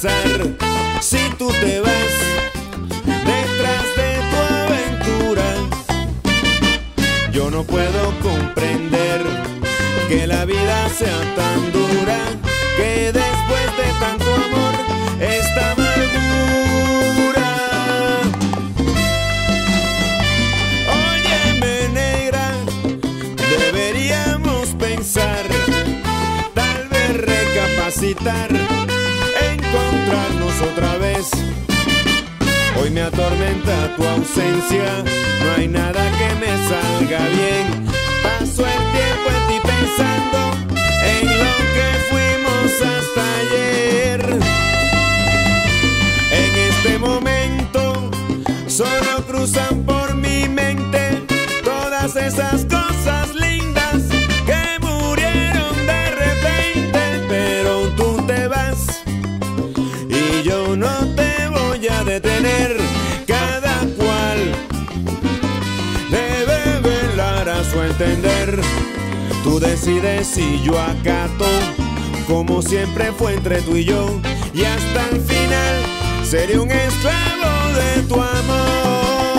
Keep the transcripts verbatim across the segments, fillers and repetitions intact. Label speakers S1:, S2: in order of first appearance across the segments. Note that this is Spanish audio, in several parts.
S1: pensar si tú te vas detrás de tu aventura. Yo no puedo comprender que la vida sea tan dura, que después de tanto amor esta amargura. Óyeme, negra, deberíamos pensar, tal vez recapacitar, encontrarnos otra vez. Hoy me atormenta tu ausencia, no hay nada que me salga bien. Paso el tiempo en ti pensando en lo que fuimos hasta ayer. En este momento solo cruzan por mi mente todas esas cosas lindas que murieron de repente. Pero tú te vas y yo no te voy a detener. Cada cual debe velar a su entender. Tú decides si yo acato, como siempre fue entre tú y yo, y hasta el final seré un esclavo de tu amor.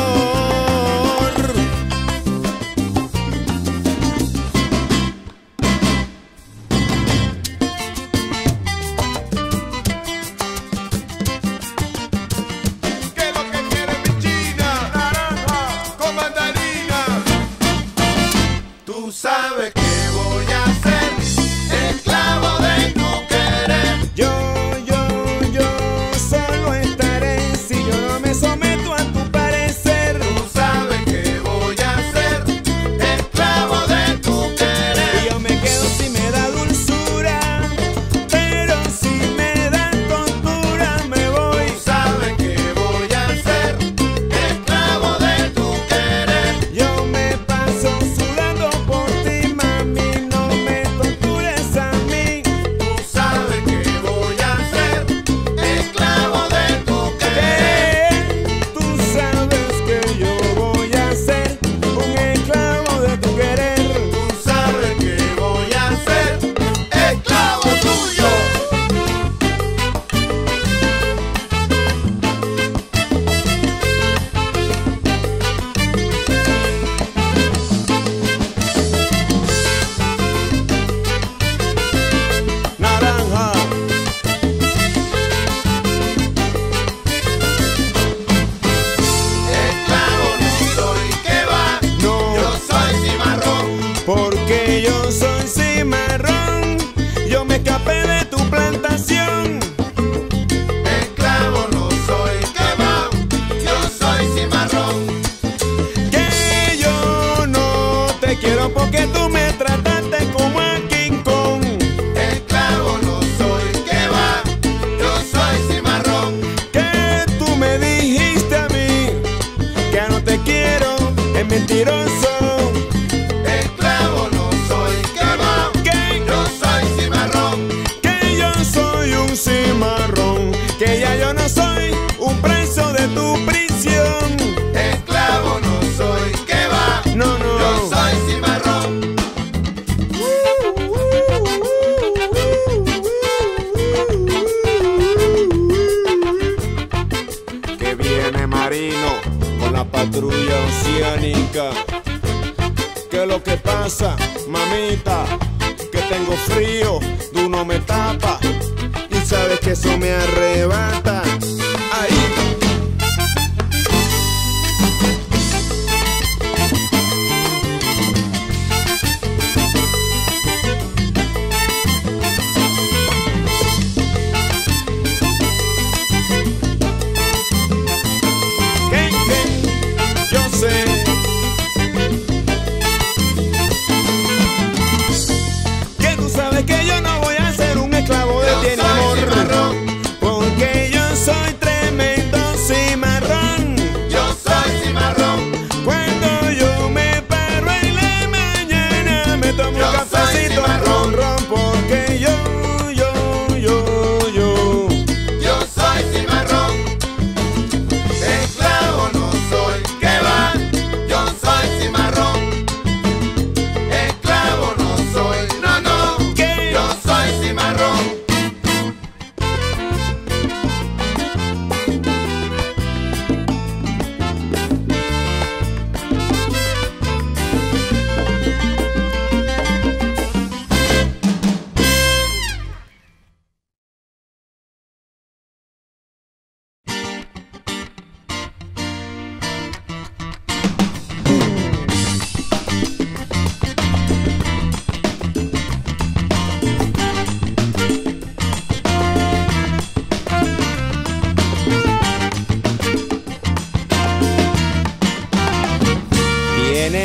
S2: Tú sabes que voy a ser esclavo de tu querer.
S1: Yo, yo, yo solo estaré si yo no me someto a tu parecer.
S2: Tú sabes que voy a ser esclavo de tu querer.
S1: Y yo me quedo si me da dulzura, pero si me da tortura me voy.
S2: Tú sabes que voy a ser esclavo de tu querer.
S1: Yo me paso sudando por ti, mami, no me tortures a mí.
S2: Tú sabes que voy a ser esclavo de tu querer.
S1: ¿Qué? Tú sabes que yo voy a ser un esclavo de tu querer.
S2: Tú sabes que voy a ser esclavo tuyo.
S1: Naranja.
S2: Esclavo no soy, que va.
S1: No.
S2: Yo soy cimarrón.
S1: Porque yo soy cimarrón, yo me escapé de tu plantación.
S2: Esclavo no soy, que va. Yo soy cimarrón.
S1: Que yo no te quiero porque tú me trataste como a King Kong.
S2: Esclavo no soy, que va. Yo soy cimarrón.
S1: Que tú me dijiste a mí que ya no te quiero, es mentiroso.
S2: Esclavo no soy, que va.
S1: Que
S2: Yo soy cimarrón.
S1: que yo soy un cimarrón, que ya yo no soy un preso de tu prisión.
S2: Esclavo no soy, que va.
S1: No, no.
S2: Yo soy cimarrón.
S1: Que viene Marino con la patrulla oceánica. ¿Qué es lo que pasa, mamita? Que tengo frío, tú no me tapas y sabes que eso me arrebata. Ahí. ¿Qué, qué? Yo sé. Que tú sabes que yo no voy a ser un esclavo de
S2: Yo
S1: ti,
S2: soy
S1: amor.
S2: cimarrón.
S1: Porque yo soy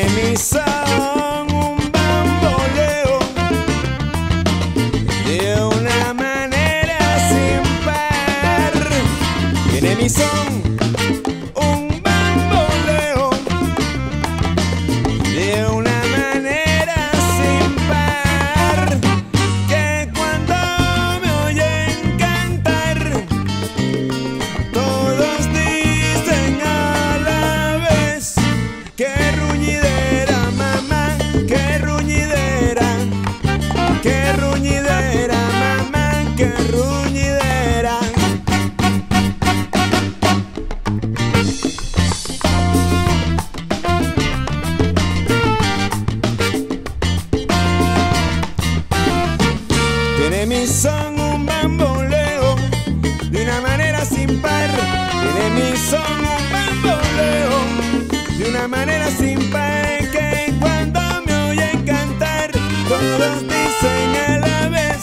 S1: mi son un bamboleo de una manera sin par. Tiene mi son un bamboleo de una manera sin par, que cuando me oyen cantar todos dicen a la vez: qué ruñidera, mamá, qué ruñidera, qué ruñidera, mamá, qué ruñidera. Tiene mi son un bamboleo de una manera sin par. Tiene mi son un bamboleo de una manera sin par, que cuando me oyen cantar todos dicen a la vez: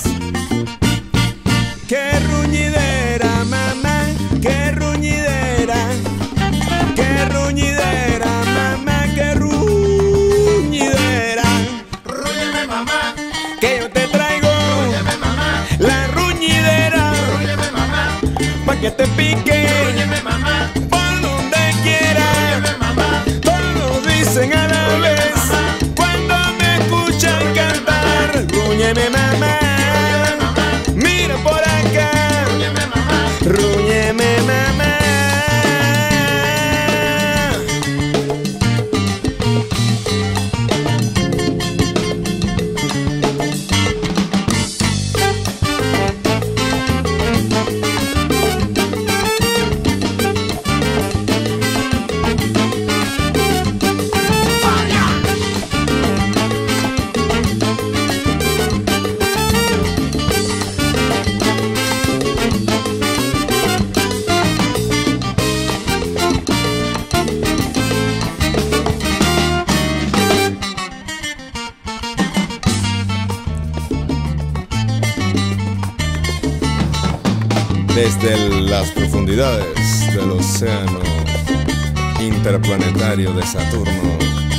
S1: qué ruñidera, mamá, qué ruñidera, qué ruñidera, mamá, qué ruñidera.
S2: Rúñeme, mamá,
S1: Que yo te traigo
S2: rúñeme, mamá,
S1: la ruñidera
S2: rúñeme, mamá,
S1: pa' que te pique
S2: rúñeme, mamá,
S1: por donde quiera.
S2: rúñeme, mamá,
S1: Todos dicen a la vez cuando me escuchan cantar: rúñeme, mamá, mira por acá,
S2: rúñeme, mamá.
S1: rúñeme, mamá. Desde las profundidades del océano interplanetario de Saturno,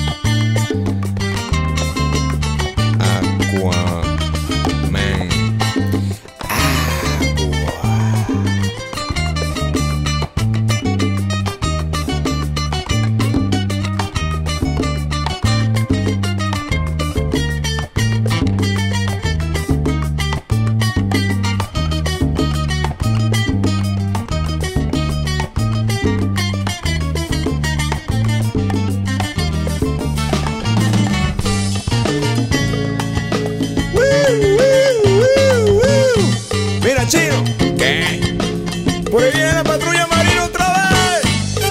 S1: Aquaman. Mira, chino, ¿qué? Por ahí viene la patrulla marina otra vez.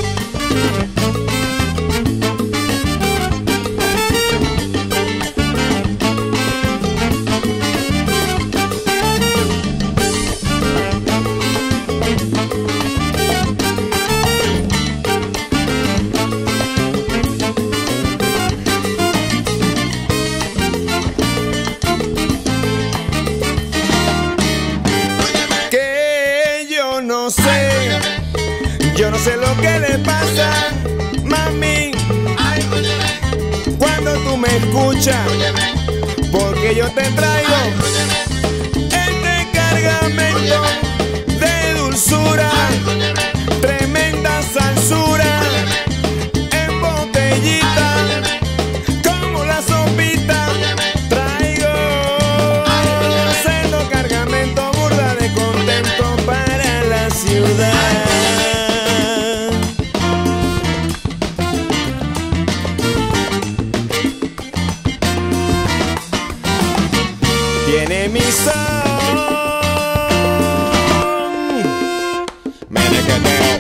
S1: Que yo no sé, yo no sé lo que le pasa, mami,
S2: Ay, rúñeme,
S1: cuando tú me escuchas,
S2: rúñeme,
S1: porque yo te traigo
S2: ay, rúñeme,
S1: este cargamento de dulzura,
S2: ay, rúñeme,
S1: tremenda salsura, en botellita, como la sopita. Traigo sendo cargamento, burda de contento para la ciudad. Tiene mi son menequeteo.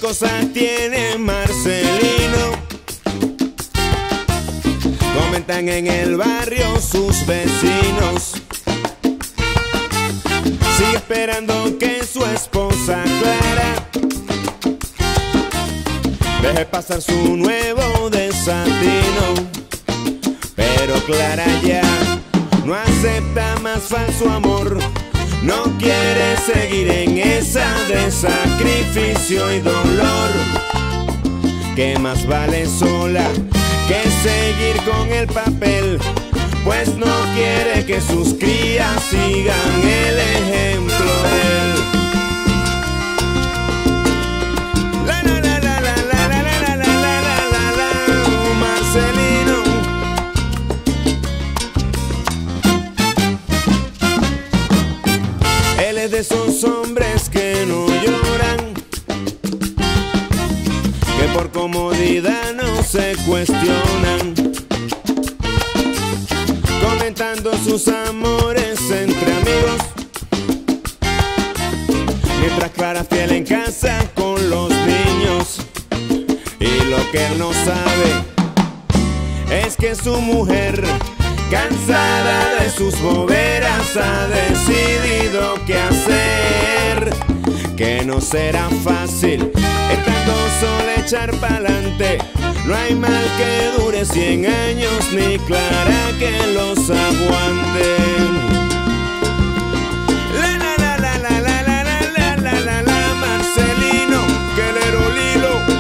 S1: cosas tiene Marcelino? Comentan en el barrio sus vecinos. Sigue esperando que su esposa Clara deje pasar su nuevo desatino. Pero Clara ya no acepta más falso amor. No quiere seguir en esa de sacrificio y dolor. Que más vale sola que seguir con el papel, pues no quiere que sus crías sigan el ejemplo de él. La la la la la la la la la la la la la Marcelino. Él es de esos hombres que no lloran, que por comodidad no se cuestionan, comentando sus amores entre amigos, mientras Clara fiel en casa con los niños. Y lo que él no sabe es que su mujer, cansada de sus boberas, ha decidido qué hacer, que no será fácil estando sola echar pa'lante. No hay mal que dure cien años, ni Clara que los aguante. La la la la la la la la la la la Marcelino, que lero lilo.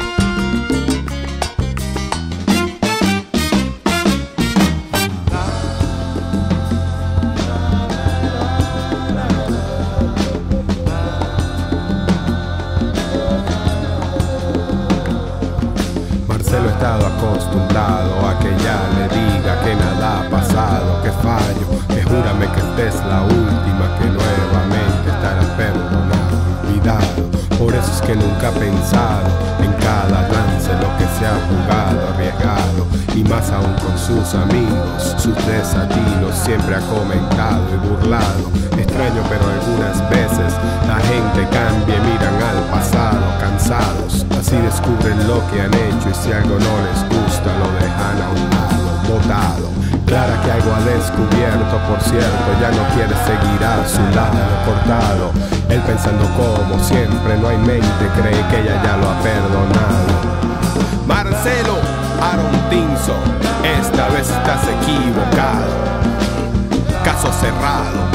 S3: Marcelo ha estado acostumbrado a que ya le diga que nada ha pasado, que fallo, que júrame que esta es la última, que nuevamente estará perdonado, olvidado. Por eso es que nunca ha pensado en cada lance lo que se ha jugado, arriesgado, y más aún con sus amigos, sus desatinos siempre ha comentado y burlado. Extraño, pero algunas veces la gente cambia y miran al pasado, cansados, así descubren lo que han hecho, y si algo no les gusta lo dejan a un lado, botado. Clara que algo ha descubierto, por cierto, ya no quiere seguir a su lado, cortado. Él pensando como siempre, no hay mente, cree que ella ya lo ha perdonado. Marcelo Aaron Tinso, esta vez estás equivocado. Caso cerrado.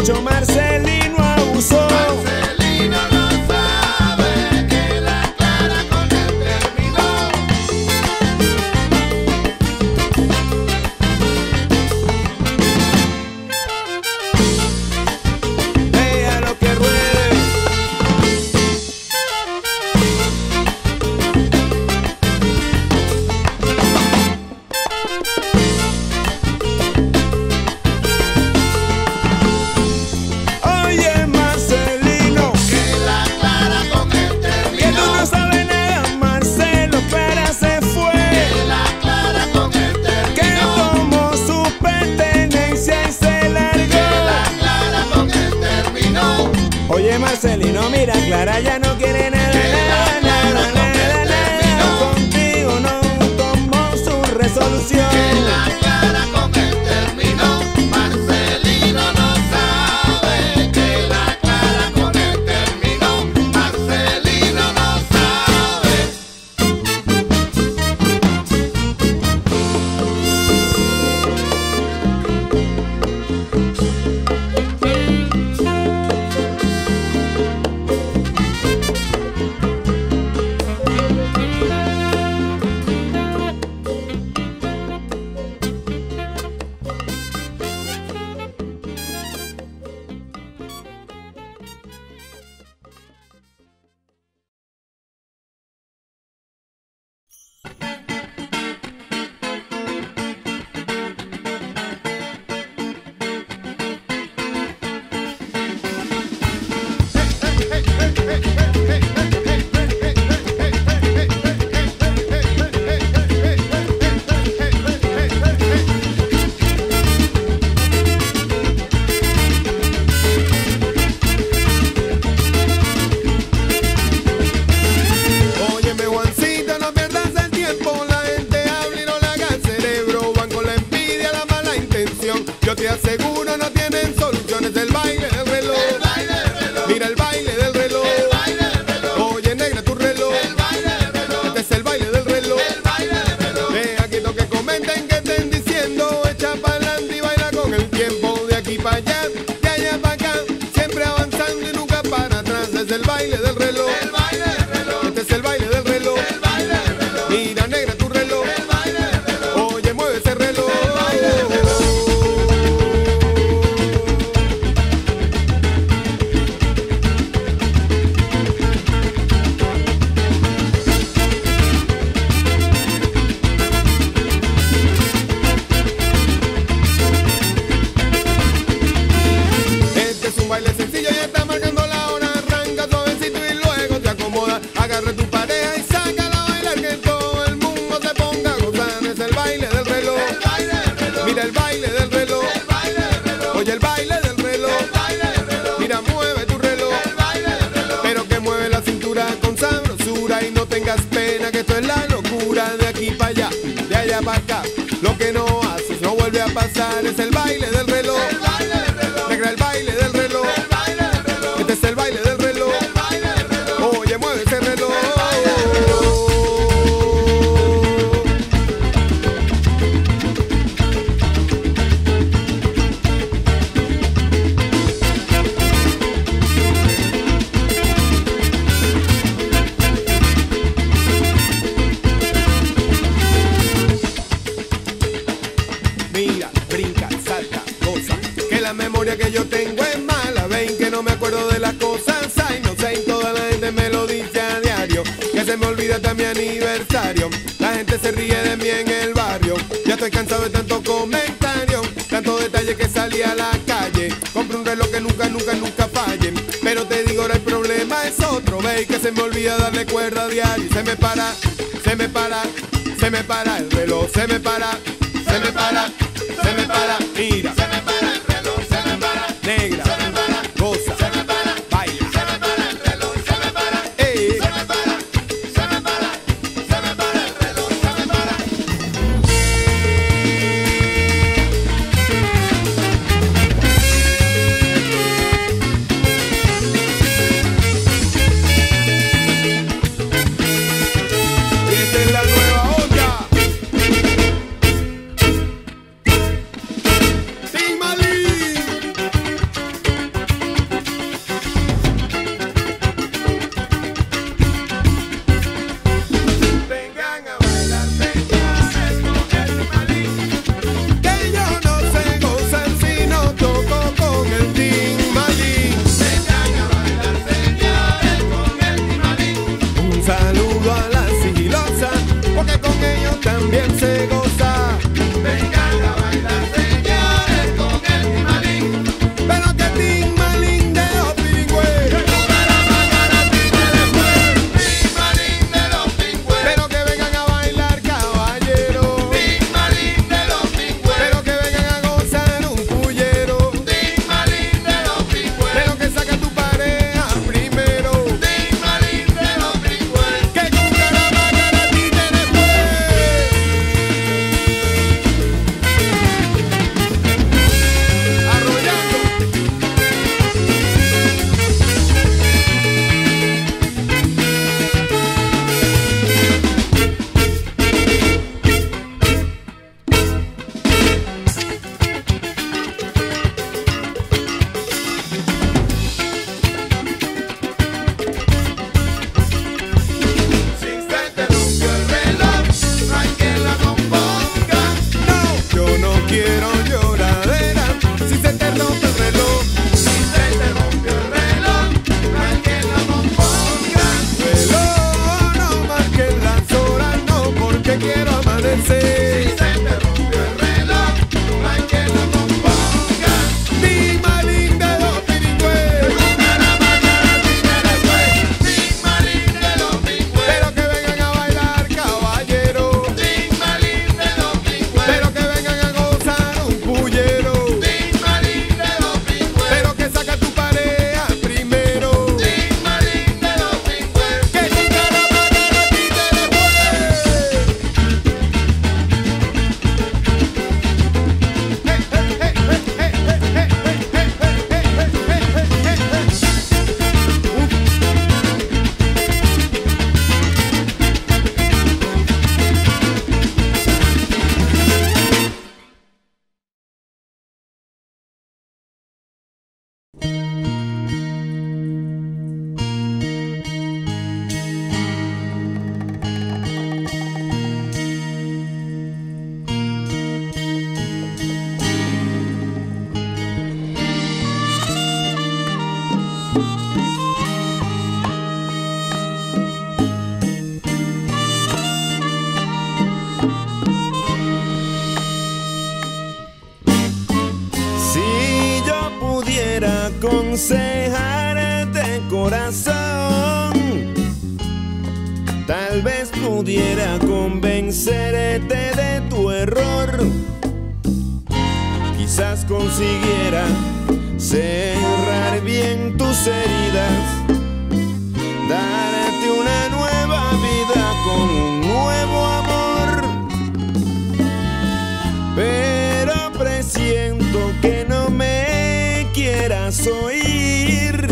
S1: muchacho Marcelino abusó.
S2: Marcelino no sabe que la Clara con él terminó.
S1: Deja lo que ruede. Oye Marcelino,
S2: Que la Clara con él
S1: que tú
S2: terminó.
S1: no sabes nada, Marcelo, pero se fue.
S2: Que la Clara con él
S1: Que
S2: terminó.
S1: tomó su pertenencia y se
S2: Que
S1: largó.
S2: la Clara con él terminó.
S1: Oye Marcelino, mira, Clara ya no quiere nada,
S2: Que la
S1: nada,
S2: Clara
S1: nada,
S2: con él
S1: nada, nada.
S2: terminó.
S1: Contigo no tomó su resolución.
S2: Que la Clara con él terminó. Marcelino no sabe que la Clara con él terminó. Marcelino no sabe.
S4: Óyeme Juancito, no pierdas el tiempo, la gente habla y no le haga el cerebro, van con la envidia, la mala intención, yo te aseguro no tienen soluciones, el baile del reloj,
S2: El baile del reloj.
S4: mira el baile del reloj,
S2: El baile del reloj.
S4: oye negra tu reloj,
S2: El baile del reloj.
S4: este es el baile del reloj,
S2: El baile del reloj.
S4: ve aquí lo que comenten, que estén diciendo, echa pa'lante y baila con el tiempo, de aquí para allá, de allá para acá, siempre avanzando y nunca para atrás, es el baile del reloj,
S2: El baile del reloj.
S4: este es el baile del reloj.
S2: El baile del reloj.
S4: Mira negra tu reloj,
S2: El baile del reloj.
S4: oye mueve ese reloj.
S2: El baile del reloj.
S4: Este es un baile sencillo, ya está marcando la hora, arranca suavecito y luego se acomoda. Agarra tu pareja y sácala a bailar, que todo el mundo se ponga a gozar. Es el baile del reloj,
S2: El baile del reloj.
S4: mira el baile del reloj,
S2: El baile del reloj.
S4: oye el baile del reloj,
S2: El baile del reloj.
S4: mira mueve tu reloj,
S2: El baile del reloj.
S4: pero que mueve la cintura con sabrosura y no tengas pena, que esto es la locura, de aquí para allá, de allá para acá. Lo que no haces no vuelve a pasar, es el baile del reloj,
S2: El baile del reloj.
S4: negra el baile del reloj,
S2: El baile del reloj.
S4: este es el baile del reloj,
S2: El baile del reloj.
S4: oye mueve ese reloj. Mira, brinca, salta, goza, que la memoria que yo tengo es mala, ven que no me acuerdo de las cosas, ay no sé, y toda la gente me lo dice a diario, que se me olvida hasta mi aniversario, la gente se ríe de mí en el barrio, ya estoy cansado de tanto comentario, tanto detalle que salí a la calle, compré un reloj que nunca, nunca, nunca falle, pero te digo ahora el problema es otro, ve que se me olvida darle cuerda a diario, y se me para, se me para, se me para el reloj, se me para, se me para, se me para, mira,
S2: Se me para el reloj. Se me para.
S4: negra,
S2: Se me para.
S4: goza,
S2: Se me para.
S4: baila,
S2: Se me para el reloj. Se me para.
S4: eh.
S2: Se me para. Se me para. Se me para el reloj. Se me para.
S4: Y esta es la nueva onda.
S1: pudiera aconsejarte, corazón, tal vez pudiera convencerte de tu error. Quizás consiguiera cerrar bien tus heridas, darte una nueva vida con un nuevo amor. Pero presiento que no me quieras oír,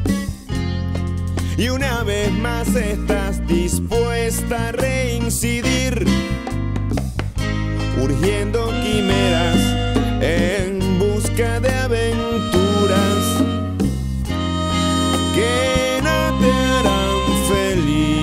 S1: y una vez más estás dispuesta a reincidir, urgiendo quimeras en busca de aventuras que no te harán feliz.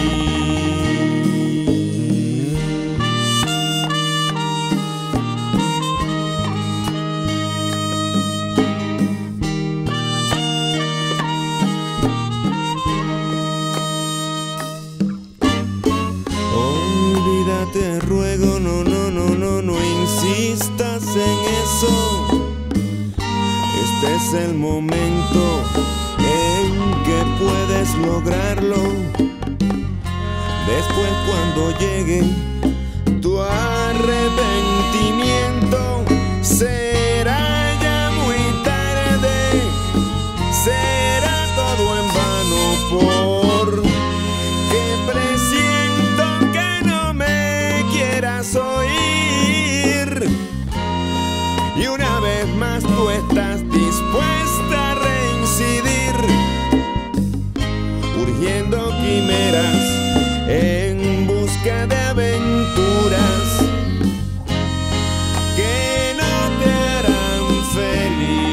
S1: Olvídate, ruego, no, no, no, no, no insistas en eso. Este es el momento en que puedes lograrlo. Después, cuando llegue tu arrepentimiento, será ya muy tarde, será todo en vano, porque presiento que no me quieras oír, y una vez más tú estás dispuesta a reincidir, urgiendo quimeras en busca de aventuras que no te harán feliz.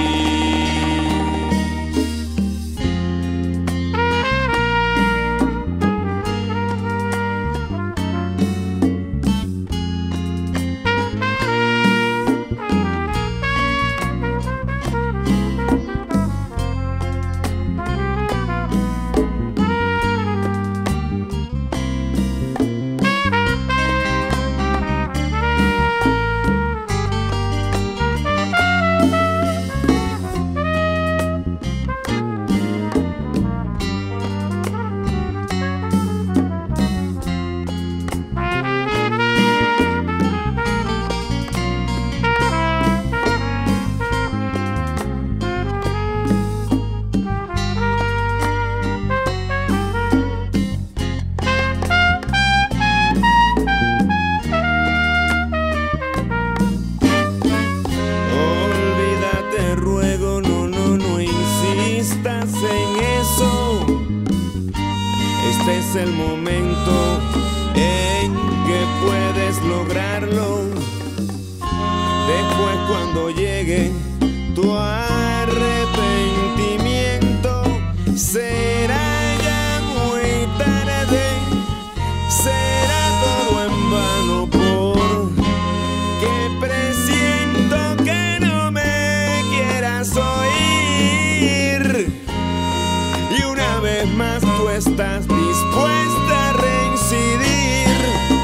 S1: Este es el momento en que puedes lograrlo. Después, cuando llegue tu arrepentimiento, será ya muy tarde, será todo en vano, porque presiento que no me quieras oír, y una vez más tú estás dispuesta a reincidir,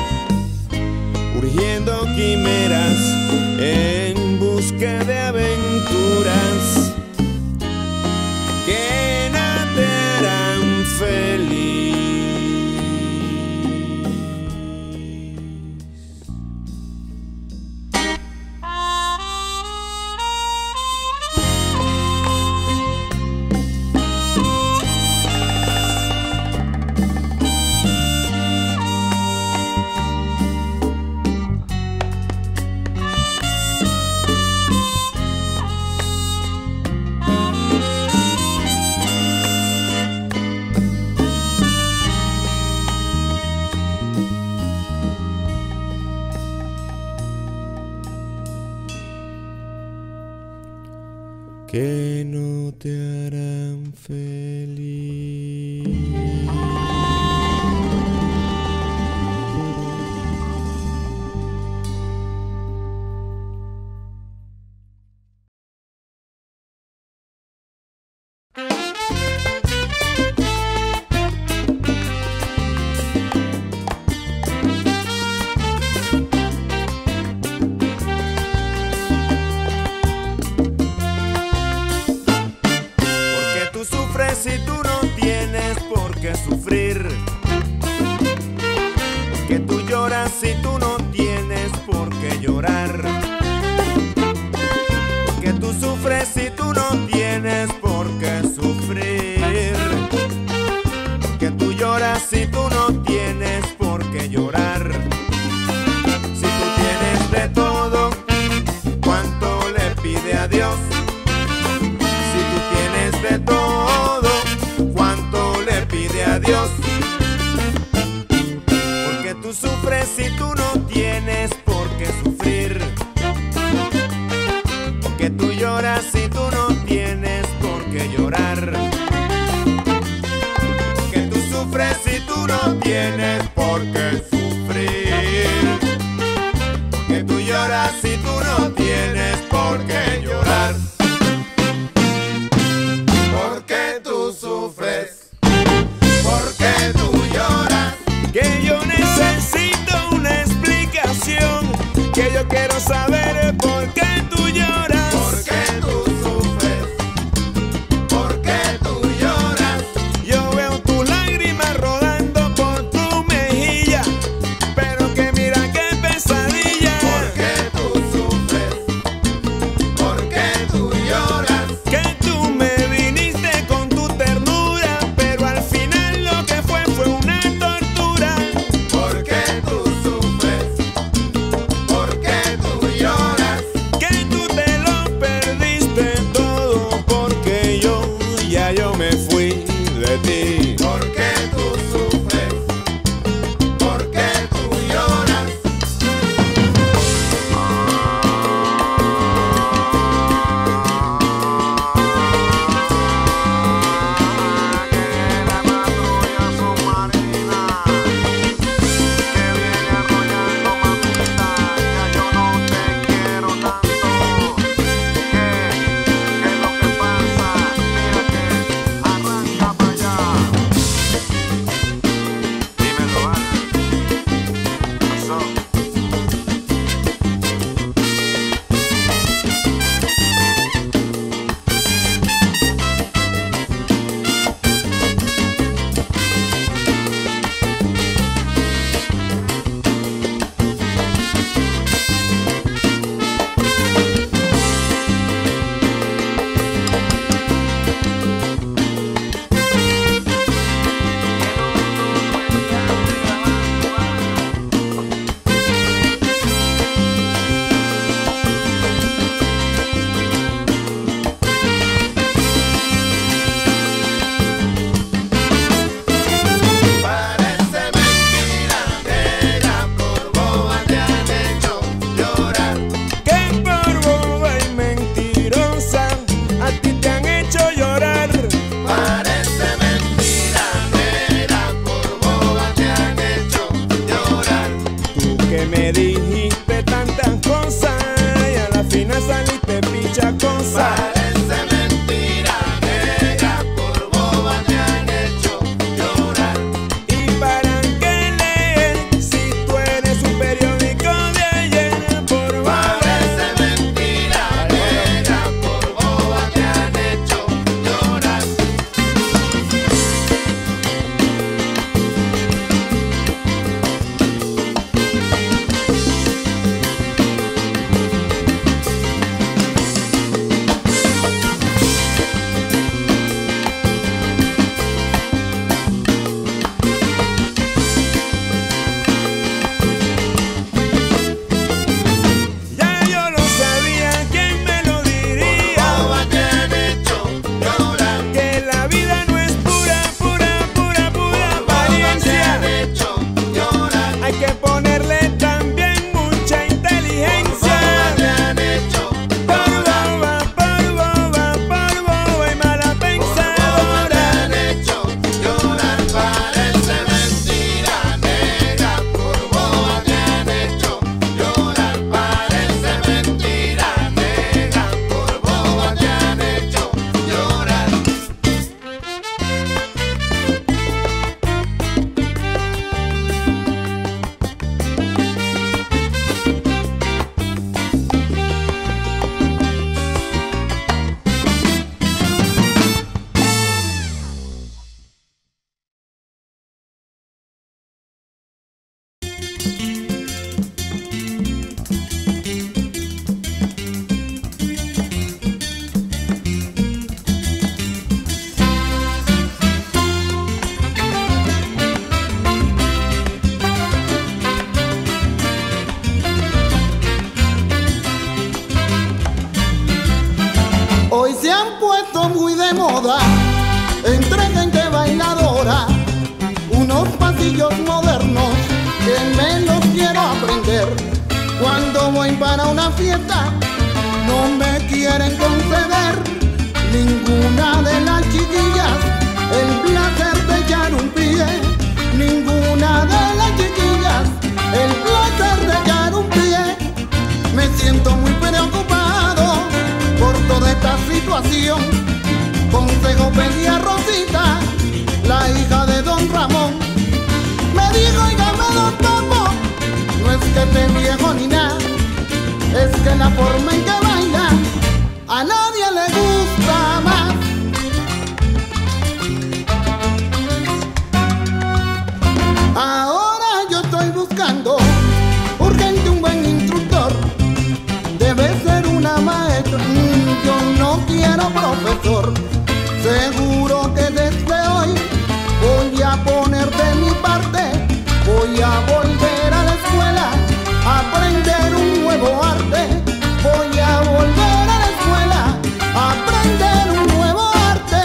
S1: urgiendo quimeras en busca de aventuras que no te harán feliz. Que no te harán feliz. si tú no tienes por qué sufrir? Porque tú lloras si tú no tienes por qué llorar. Porque tú sufres si tú no tienes por qué sufrir. Porque tú lloras si tú no tienes por qué llorar. Si tú tienes de todo, ¿cuánto le pide a Dios? Si tú tienes de todo, ¿cuánto le pide a Dios? Porque tú sufres si tú no tienes por qué sufrir. Porque tú lloras si tú no tienes por qué llorar. Porque tú sufres si tú no tienes por qué sufrir. Porque tú lloras si tú no tienes por qué llorar. Porque tú sufres, porque tú lloras. Que yo necesito una explicación, que yo quiero saber por qué tú lloras. Porque tú sufres, porque tú lloras. Yo veo tus lágrimas rodando por tu mejilla, pero que mira qué pesadilla. Porque tú sufres, porque tú lloras. Que tú me viniste con tu ternura, pero al final lo que fue fue una tortura. Porque tú sufres, porque tú lloras. Que tú te lo perdiste todo, porque yo ya yo me fui de ti. Porque tú sufres, porque tú lloras.
S2: La patrulla submarina que viene arrollando, mamita, ya yo no te quiero tanto. ¿Qué? ¿Qué es lo que pasa? Mira que arranca para allá. Dímelo, Ana. Pasó.
S1: Parece mentira, negra, por boba te han hecho llorar. Que por boba y mentirosa a ti te han hecho llorar. Parece mentira, negra, por boba te han hecho llorar. Tú que me dijiste tantas cosas y a la final saliste picha cosa. Parece mentira, negra, por boba te han hecho llorar. ¿Y para qué leer si tú eres un periódico de ayer? Por boba. Parece mentira, negra, por boba te han hecho llorar.
S5: se han puesto muy de moda entre gente bailadora unos pasillos modernos que me los quiero aprender. Cuando voy para una fiesta no me quieren conceder ninguna de las chiquillas el placer de echar un pie. Ninguna de las chiquillas el placer de echar un pie. Me siento muy preocupado por toda esta situación. Consejo pedí a Rosita, la hija de don Ramón. Me dijo, oígame don Topo, no es que esté viejo ni nada, es que la forma en que baila a nadie le gusta más. Ahora yo estoy buscando urgente un buen instructor. Debe ser una maestra, mm, yo no quiero profesor. Seguro que desde hoy voy a poner de mi parte. Voy a volver a la escuela a aprender un nuevo arte. Voy a volver a la escuela a aprender un nuevo arte.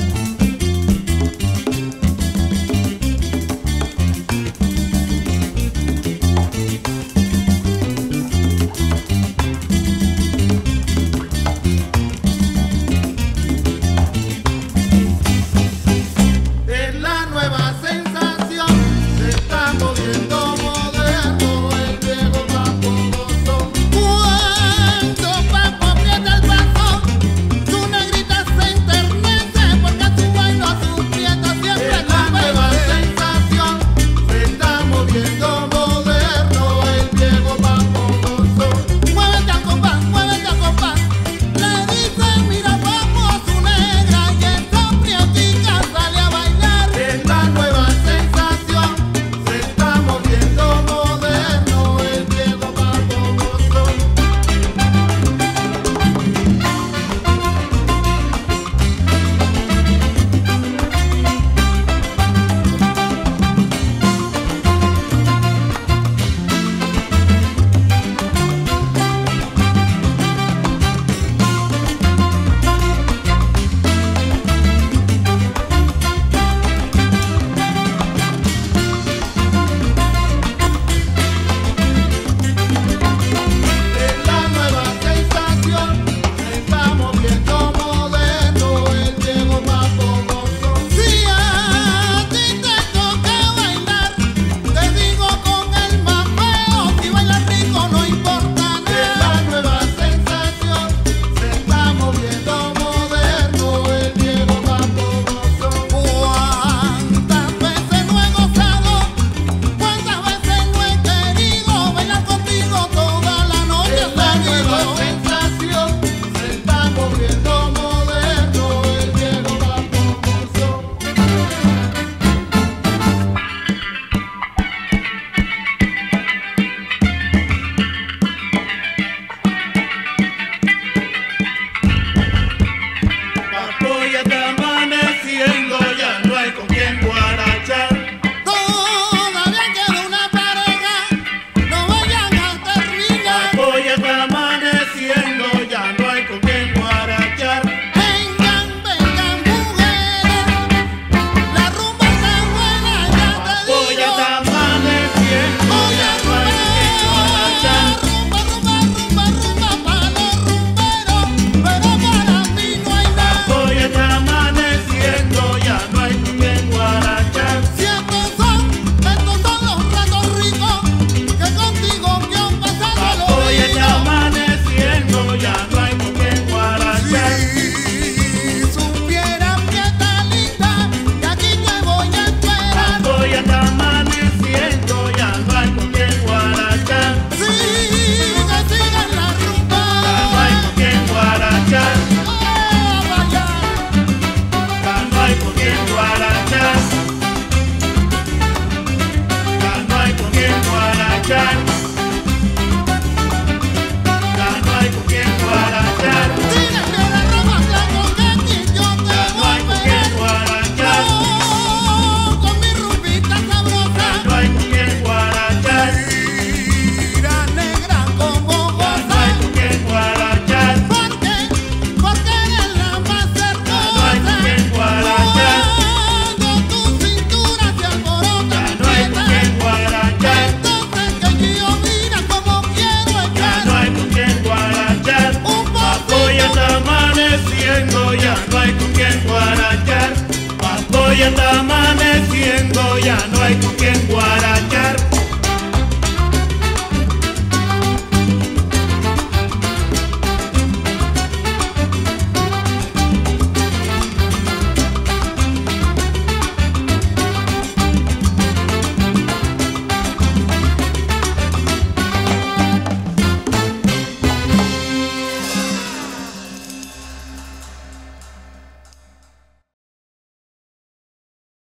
S5: Es la nueva sensación, se está moviendo moderno el viejo papo gozón. Cuando Papo aprieta el paso, su negrita se enternece porque a su bailo, a su fiesta siempre es la nueva sensación, se está moviendo moderno el viejo papo gozón. Muévete al compás, muévete al compás, le dice mira Papo a su negra y esa prietica sale a bailar. Es la nueva sensación, se está moviendo moderno el viejo papo gozón. Es la nueva sensación, se está moviendo moderno el viejo papo gozón. Si a ti te toca bailar, te digo con el más feo, si bailas rico no importa nada. Es la nueva sensación, se está moviendo moderno el viejo papo gozón. ¿Cuántas veces no he gozado? ¿Cuántas veces no he querido bailar contigo toda la noche? Es la nueva sensación, se está moviendo